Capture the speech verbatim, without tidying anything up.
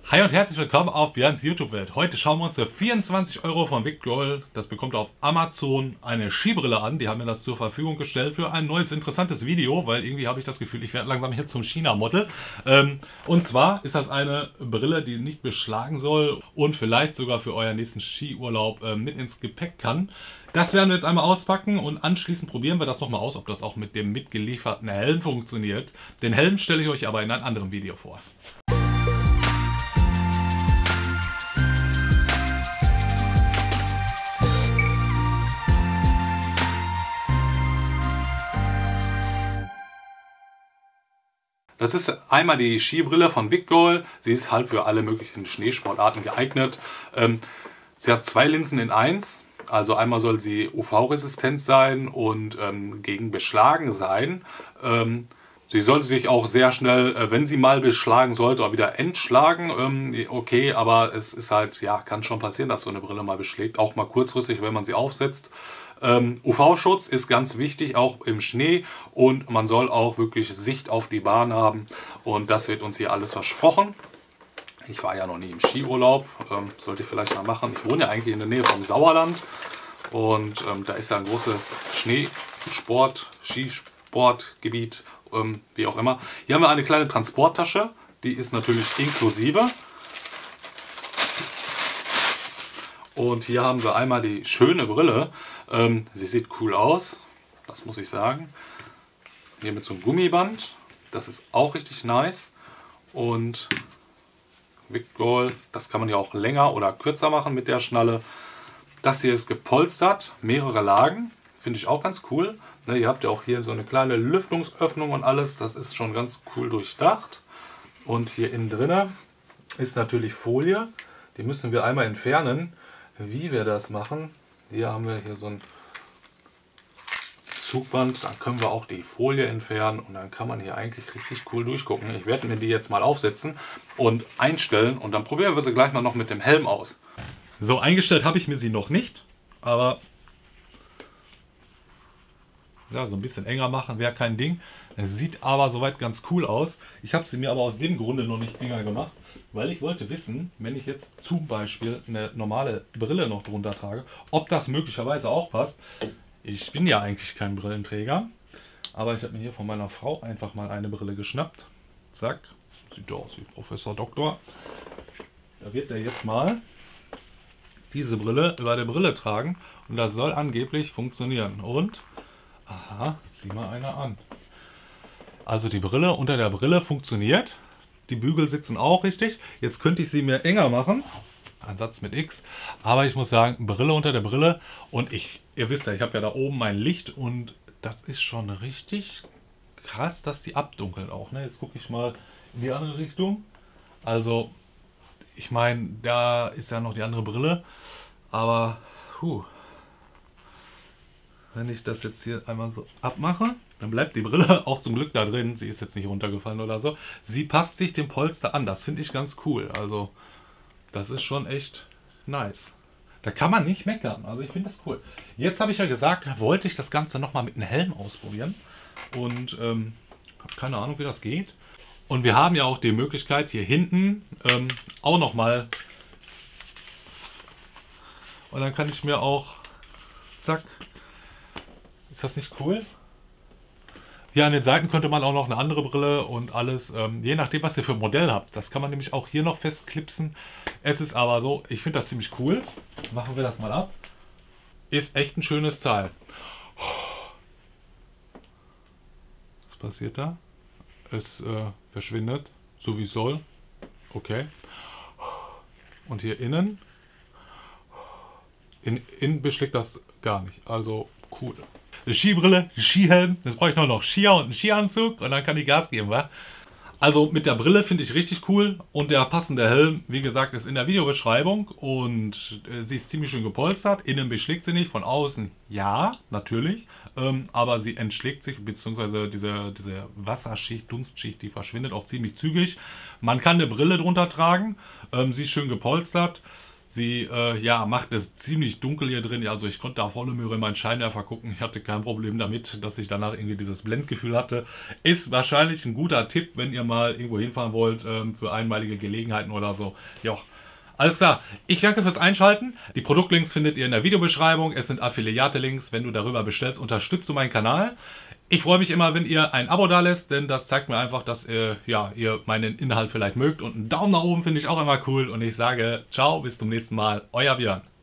Hi und herzlich willkommen auf Björns YouTube-Welt. Heute schauen wir uns für vierundzwanzig Euro von Vicgroll, das bekommt ihr auf Amazon, eine Skibrille an. Die haben mir das zur Verfügung gestellt für ein neues interessantes Video, weil irgendwie habe ich das Gefühl, ich werde langsam hier zum China-Model. Ähm, und zwar ist das eine Brille, die nicht beschlagen soll und vielleicht sogar für euren nächsten Skiurlaub äh, mit ins Gepäck kann. Das werden wir jetzt einmal auspacken und anschließend probieren wir das nochmal aus, ob das auch mit dem mitgelieferten Helm funktioniert. Den Helm stelle ich euch aber in einem anderen Video vor. Das ist einmal die Skibrille von Vicgroll. Sie ist halt für alle möglichen Schneesportarten geeignet. Ähm, sie hat zwei Linsen in eins. Also einmal soll sie U V-resistent sein und ähm, gegen Beschlagen sein. Ähm, sie sollte sich auch sehr schnell, äh, wenn sie mal beschlagen sollte, auch wieder entschlagen. Ähm, okay, aber es ist halt, ja, kann schon passieren, dass so eine Brille mal beschlägt. Auch mal kurzfristig, wenn man sie aufsetzt. Ähm, U V-Schutz ist ganz wichtig, auch im Schnee, und man soll auch wirklich Sicht auf die Bahn haben, und das wird uns hier alles versprochen. Ich war ja noch nie im Skiurlaub, ähm, sollte ich vielleicht mal machen. Ich wohne ja eigentlich in der Nähe vom Sauerland und ähm, da ist ja ein großes Schneesport, Skisportgebiet, ähm, wie auch immer. Hier haben wir eine kleine Transporttasche, die ist natürlich inklusive. Und hier haben wir einmal die schöne Brille. Ähm, sie sieht cool aus, das muss ich sagen. Hier mit so einem Gummiband, das ist auch richtig nice. Und Vicgroll, das kann man ja auch länger oder kürzer machen mit der Schnalle. Das hier ist gepolstert, mehrere Lagen, finde ich auch ganz cool. Ne, ihr habt ja auch hier so eine kleine Lüftungsöffnung und alles, das ist schon ganz cool durchdacht. Und hier innen drin ist natürlich Folie, die müssen wir einmal entfernen. Wie wir das machen, hier haben wir hier so ein Zugband, dann können wir auch die Folie entfernen und dann kann man hier eigentlich richtig cool durchgucken. Ich werde mir die jetzt mal aufsetzen und einstellen und dann probieren wir sie gleich mal noch mit dem Helm aus. So, eingestellt habe ich mir sie noch nicht, aber ja, so ein bisschen enger machen wäre kein Ding. Es sieht aber soweit ganz cool aus. Ich habe sie mir aber aus dem Grunde noch nicht enger gemacht, weil ich wollte wissen, wenn ich jetzt zum Beispiel eine normale Brille noch drunter trage, ob das möglicherweise auch passt. Ich bin ja eigentlich kein Brillenträger, aber ich habe mir hier von meiner Frau einfach mal eine Brille geschnappt. Zack, sieht aus wie Professor Doktor. Da wird er jetzt mal diese Brille über der Brille tragen und das soll angeblich funktionieren. Und, aha, sieh mal einer an. Also die Brille unter der Brille funktioniert. Die Bügel sitzen auch richtig. Jetzt könnte ich sie mir enger machen. Ein Satz mit X. Aber ich muss sagen, Brille unter der Brille. Und ich, ihr wisst ja, ich habe ja da oben mein Licht. Und das ist schon richtig krass, dass die abdunkelt auch. Ne? Jetzt gucke ich mal in die andere Richtung. Also, ich meine, da ist ja noch die andere Brille. Aber, puh. Wenn ich das jetzt hier einmal so abmache, dann bleibt die Brille auch zum Glück da drin. Sie ist jetzt nicht runtergefallen oder so. Sie passt sich dem Polster an. Das finde ich ganz cool. Also, das ist schon echt nice. Da kann man nicht meckern. Also, ich finde das cool. Jetzt habe ich ja gesagt, da wollte ich das Ganze nochmal mit einem Helm ausprobieren. Und ähm, habe keine Ahnung, wie das geht. Und wir haben ja auch die Möglichkeit, hier hinten ähm, auch nochmal. Und dann kann ich mir auch, zack. Ist das nicht cool? Hier an den Seiten könnte man auch noch eine andere Brille und alles, ähm, je nachdem, was ihr für ein Modell habt. Das kann man nämlich auch hier noch festklipsen. Es ist aber so, ich finde das ziemlich cool. Machen wir das mal ab. Ist echt ein schönes Teil. Was passiert da? Es äh, verschwindet, so wie es soll. Okay. Und hier innen, in, innen beschlägt das gar nicht. Also cool. Eine Skibrille, ein Skihelm, jetzt brauche ich nur noch Skier und einen Skianzug und dann kann ich Gas geben, wa? Also mit der Brille finde ich richtig cool und der passende Helm, wie gesagt, ist in der Videobeschreibung und äh, sie ist ziemlich schön gepolstert. Innen beschlägt sie nicht, von außen ja, natürlich, ähm, aber sie entschlägt sich, beziehungsweise diese, diese Wasserschicht, Dunstschicht, die verschwindet auch ziemlich zügig. Man kann eine Brille drunter tragen, ähm, sie ist schön gepolstert. Sie äh, ja, macht es ziemlich dunkel hier drin. Also ich konnte da volle Möhre in meinen Scheinwerfer gucken. Ich hatte kein Problem damit, dass ich danach irgendwie dieses Blendgefühl hatte. Ist wahrscheinlich ein guter Tipp, wenn ihr mal irgendwo hinfahren wollt, ähm, für einmalige Gelegenheiten oder so. Ja, alles klar. Ich danke fürs Einschalten. Die Produktlinks findet ihr in der Videobeschreibung. Es sind Affiliate-Links. Wenn du darüber bestellst, unterstützt du meinen Kanal. Ich freue mich immer, wenn ihr ein Abo da lässt, denn das zeigt mir einfach, dass ihr, ja, ihr meinen Inhalt vielleicht mögt. Und einen Daumen nach oben finde ich auch immer cool. Und ich sage ciao, bis zum nächsten Mal. Euer Björn.